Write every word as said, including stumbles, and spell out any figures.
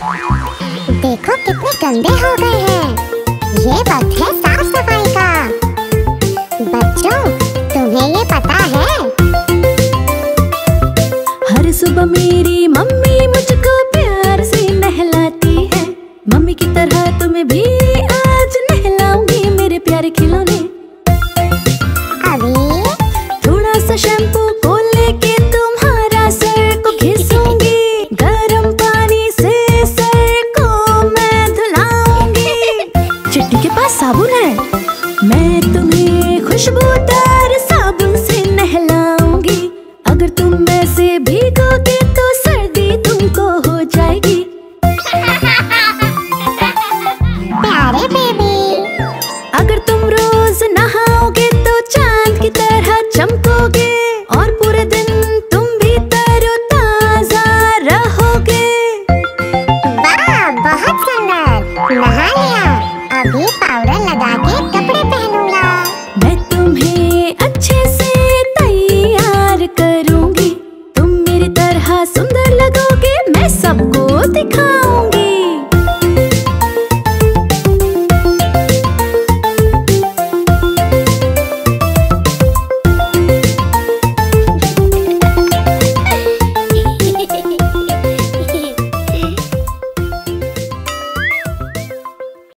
देखो कितने गंदे हो गए हैं। ये वक्त है साफ सफाई का। बच्चों, तुम्हें ये पता है? हर सुबह मेरी